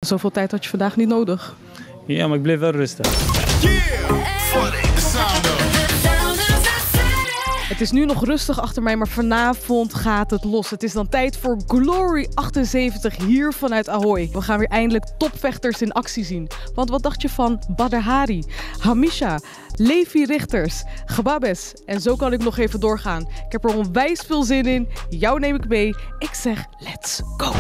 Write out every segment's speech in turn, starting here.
Zoveel tijd had je vandaag niet nodig. Ja, maar ik bleef wel rustig. Het is nu nog rustig achter mij, maar vanavond gaat het los. Het is dan tijd voor Glory 78 hier vanuit Ahoy. We gaan weer eindelijk topvechters in actie zien. Want wat dacht je van Badr Hari, Hamisha, Levi Rigters, Gbabes? En zo kan ik nog even doorgaan. Ik heb er onwijs veel zin in. Jou neem ik mee. Ik zeg, let's go!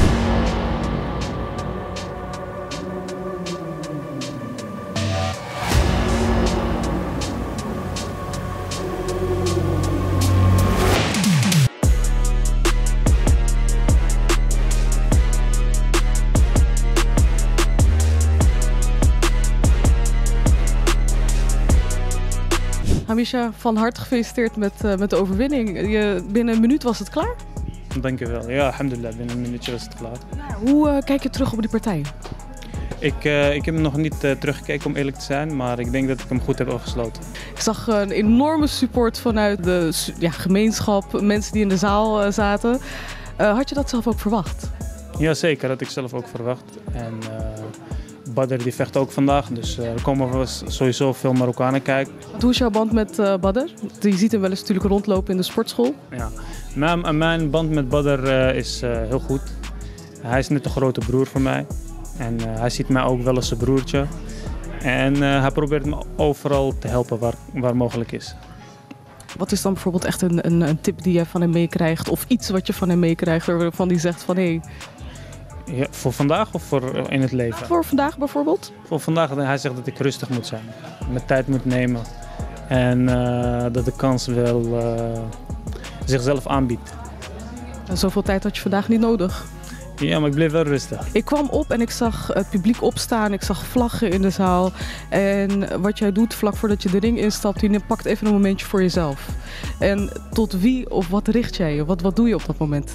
Hamisha, van harte gefeliciteerd met de overwinning. Binnen een minuut was het klaar? Dankjewel. Ja, alhamdulillah, binnen een minuutje was het klaar. Hoe kijk je terug op die partij? Ik heb hem nog niet teruggekeken om eerlijk te zijn, maar ik denk dat ik hem goed heb afgesloten. Ik zag een enorme support vanuit de gemeenschap, mensen die in de zaal zaten. Had je dat zelf ook verwacht? Jazeker, dat had ik zelf ook verwacht. En Badr die vecht ook vandaag, dus er komen sowieso veel Marokkanen kijken. Hoe is jouw band met Badr? Je ziet hem wel eens natuurlijk rondlopen in de sportschool. Ja, mijn band met Badr is heel goed. Hij is net een grote broer voor mij. En hij ziet mij ook wel als zijn broertje. En hij probeert me overal te helpen waar mogelijk is. Wat is dan bijvoorbeeld echt een tip die je van hem meekrijgt? Of iets wat je van hem meekrijgt waarvan hij zegt van hé... Ja, voor vandaag of voor in het leven? Voor vandaag bijvoorbeeld? Voor vandaag, hij zegt dat ik rustig moet zijn. Mijn tijd moet nemen. En dat de kans wel zichzelf aanbiedt. En zoveel tijd had je vandaag niet nodig. Ja, maar ik bleef wel rustig. Ik kwam op en ik zag het publiek opstaan. Ik zag vlaggen in de zaal. En wat jij doet vlak voordat je de ring instapt, je pakt even een momentje voor jezelf. En tot wie of wat richt jij je? Wat doe je op dat moment?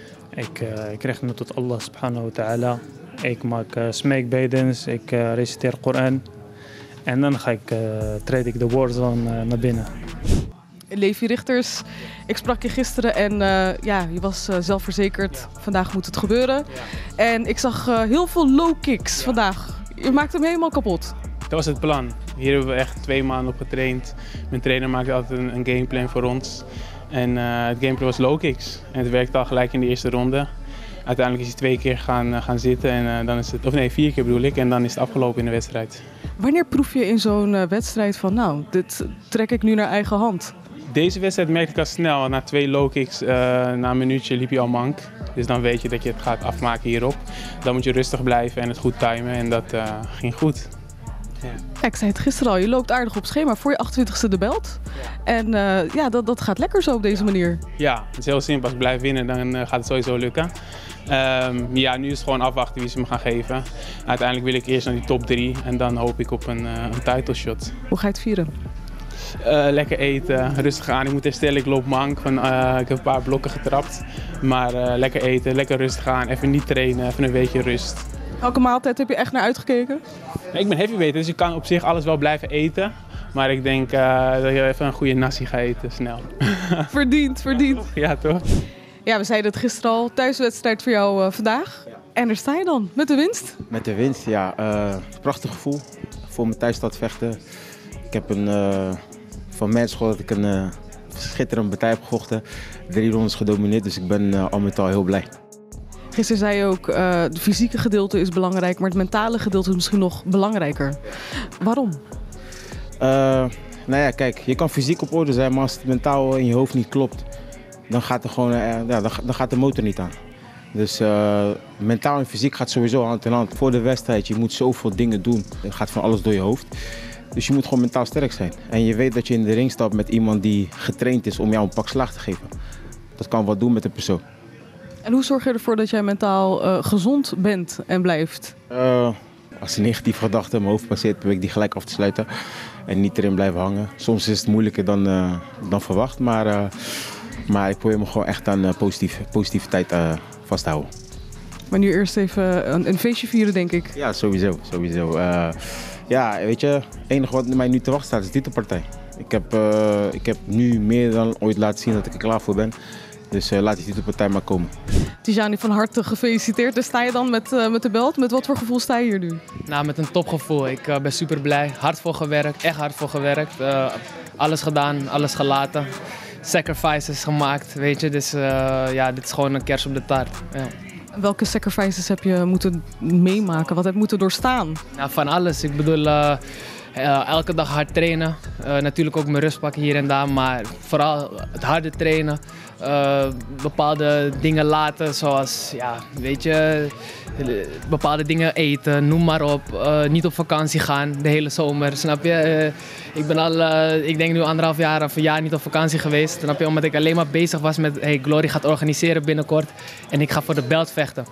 Ik richt me tot Allah subhanahu wa ta'ala. Ik maak smeekbedens, ik reciteer Koran. En dan treed ik de warzone naar binnen. Levi Rigters, ik sprak je gisteren en je was zelfverzekerd. Vandaag moet het gebeuren. Ja. En ik zag heel veel low kicks vandaag. Je maakt hem helemaal kapot. Dat was het plan. Hier hebben we echt 2 maanden op getraind. Mijn trainer maakte altijd een gameplan voor ons. En het gameplan was low kicks. En het werkte al gelijk in de eerste ronde. Uiteindelijk is hij 2 keer gaan zitten en dan is het, of nee, 4 keer bedoel ik, en dan is het afgelopen in de wedstrijd. Wanneer proef je in zo'n wedstrijd van nou, dit trek ik nu naar eigen hand? Deze wedstrijd merkte ik al snel. Na 2 low kicks, na een minuutje liep je al mank. Dus dan weet je dat je het gaat afmaken hierop. Dan moet je rustig blijven en het goed timen en dat ging goed. Ja, ik zei het gisteren al, je loopt aardig op schema voor je 28e de belt. Ja. En dat gaat lekker zo op deze manier. Ja, het is heel simpel. Als ik blijf winnen, dan gaat het sowieso lukken. Nu is het gewoon afwachten wie ze me gaan geven. Uiteindelijk wil ik eerst naar die top 3 en dan hoop ik op een title shot. Hoe ga je het vieren? Lekker eten, rustig aan. Ik moet herstellen, ik loop mank. Ik heb een paar blokken getrapt. Maar lekker eten, lekker rustig aan. Even niet trainen, even een weekje rust. Welke maaltijd heb je echt naar uitgekeken? Ik ben heavyweighter, dus je kan op zich alles wel blijven eten. Maar ik denk dat je even een goede nasi gaat eten, snel. Verdiend. Ja, toch? Ja, we zeiden het gisteren al. Thuiswedstrijd voor jou vandaag. Ja. En daar sta je dan, met de winst? Met de winst, ja. Prachtig gevoel. Voor mijn thuisstad vechten. Ik heb van mensen gehoord dat ik een schitterende partij heb gevochten. 3 rondes gedomineerd, dus ik ben al met al heel blij. Gisteren zei je ook, het fysieke gedeelte is belangrijk, maar het mentale gedeelte is misschien nog belangrijker. Waarom? Nou ja, kijk, je kan fysiek op orde zijn, maar als het mentaal in je hoofd niet klopt, dan gaat, dan gaat de motor niet aan. Dus mentaal en fysiek gaat sowieso hand in hand. Voor de wedstrijd, je moet zoveel dingen doen. Er gaat van alles door je hoofd. Dus je moet gewoon mentaal sterk zijn. En je weet dat je in de ring stapt met iemand die getraind is om jou een pak slaag te geven. Dat kan wat doen met een persoon. En hoe zorg je ervoor dat jij mentaal gezond bent en blijft? Als een negatieve gedachte in mijn hoofd passeert, probeer ik die gelijk af te sluiten. En niet erin blijven hangen. Soms is het moeilijker dan verwacht, maar ik probeer me gewoon echt aan positiviteit vast te houden. Maar nu eerst even een feestje vieren, denk ik. Ja, sowieso. Ja, weet je, het enige wat mij nu te wachten staat is titelpartij. Ik heb nu meer dan ooit laten zien dat ik er klaar voor ben. Dus laat die titelpartij maar komen. Tijani, van harte gefeliciteerd. Daar sta je dan met de belt. Met wat voor gevoel sta je hier nu? Nou, met een topgevoel. Ik ben super blij. Hard voor gewerkt, echt hard voor gewerkt. Alles gedaan, alles gelaten. Sacrifices gemaakt, weet je. Dus ja, dit is gewoon een kers op de taart. Ja. Welke sacrifices heb je moeten meemaken? Wat heb je moeten doorstaan? Nou, van alles. Ik bedoel, elke dag hard trainen. Natuurlijk ook mijn rust pakken hier en daar. Maar vooral het harde trainen. Bepaalde dingen laten, zoals, ja, weet je, bepaalde dingen eten, noem maar op. Niet op vakantie gaan de hele zomer, snap je? Ik ben al, ik denk nu 1,5 jaar of een jaar niet op vakantie geweest. Snap je? Omdat ik alleen maar bezig was met, hey, Glory gaat organiseren binnenkort en ik ga voor de belt vechten.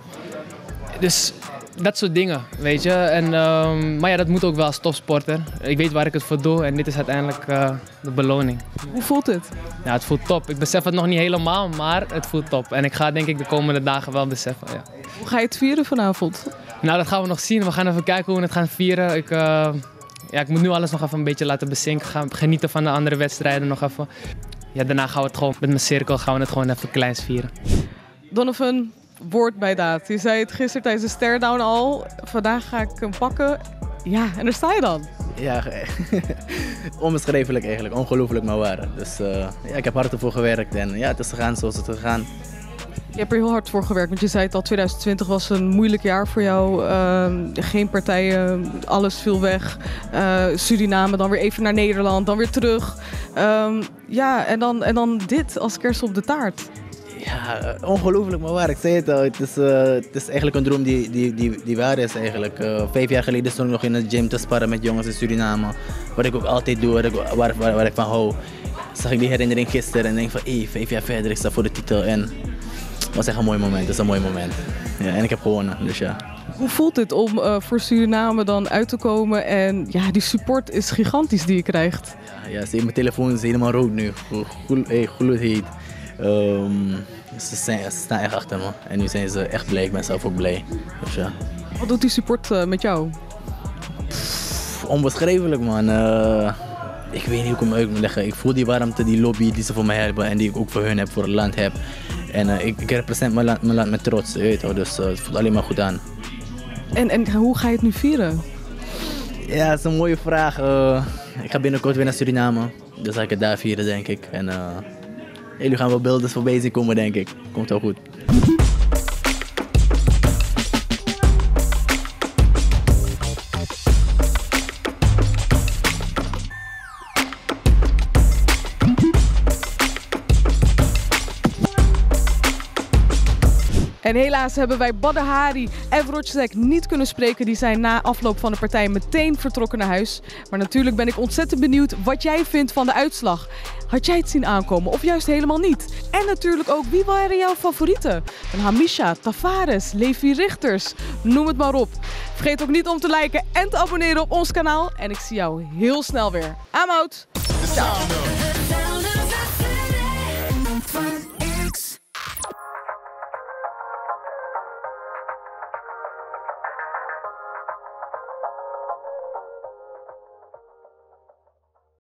Dus dat soort dingen, weet je. En, maar ja, dat moet ook wel als topsporter. Ik weet waar ik het voor doe en dit is uiteindelijk de beloning. Hoe voelt het? Ja, het voelt top. Ik besef het nog niet helemaal, maar het voelt top. En ik ga denk ik de komende dagen wel beseffen, ja. Hoe ga je het vieren vanavond? Nou, dat gaan we nog zien. We gaan even kijken hoe we het gaan vieren. Ik moet nu alles nog even een beetje laten bezinken. Gaan genieten van de andere wedstrijden nog even. Ja, daarna gaan we het gewoon met mijn cirkel gaan we het gewoon even kleins vieren. Donovan, woord bij daad. Je zei het gisteren tijdens de stare-down al. Vandaag ga ik hem pakken. Ja, en daar sta je dan. Ja, onbeschrijfelijk eigenlijk. Ongelooflijk maar waar. Dus ja, ik heb hard ervoor gewerkt en ja, het is gegaan zoals het is gegaan. Je hebt er heel hard voor gewerkt, want je zei het al, 2020 was een moeilijk jaar voor jou. Geen partijen, alles viel weg. Suriname, dan weer even naar Nederland, dan weer terug. Ja, en dan dit als kers op de taart. Ja, ongelooflijk maar waar. Ik zei het al, het is eigenlijk een droom die waar is eigenlijk. 5 jaar geleden stond ik nog in de gym te sparren met jongens in Suriname. Wat ik ook altijd doe, waar ik van hou. Zag ik die herinnering gisteren en denk van, 5 jaar verder, ik sta voor de titel. En het was echt een mooi moment, het is een mooi moment. Ja, en ik heb gewonnen, dus ja. Hoe voelt het om voor Suriname dan uit te komen? En ja, die support is gigantisch die je krijgt. Ja, mijn telefoon is helemaal rood nu, gloedheet. Ze staan echt achter me en nu zijn ze echt blij, ik ben zelf ook blij. Dus ja. Wat doet die support met jou? Onbeschrijfelijk man. Ik weet niet hoe ik hem uit moet leggen. Ik voel die warmte, die lobby die ze voor mij hebben en die ik ook voor hun heb, voor het land heb. En ik represent mijn land met trots, je weet toch, dus het voelt alleen maar goed aan. En hoe ga je het nu vieren? Ja, dat is een mooie vraag. Ik ga binnenkort weer naar Suriname, dus ga ik het daar vieren denk ik. En jullie gaan wel beelden voorbij zien komen denk ik. Komt wel goed. En helaas hebben wij Badr Hari en Wojciech niet kunnen spreken. Die zijn na afloop van de partij meteen vertrokken naar huis. Maar natuurlijk ben ik ontzettend benieuwd wat jij vindt van de uitslag. Had jij het zien aankomen of juist helemaal niet? En natuurlijk ook, wie waren jouw favorieten? Een Hamisha, Tavares, Levi Richters, noem het maar op. Vergeet ook niet om te liken en te abonneren op ons kanaal. En ik zie jou heel snel weer. I'm out. Ciao.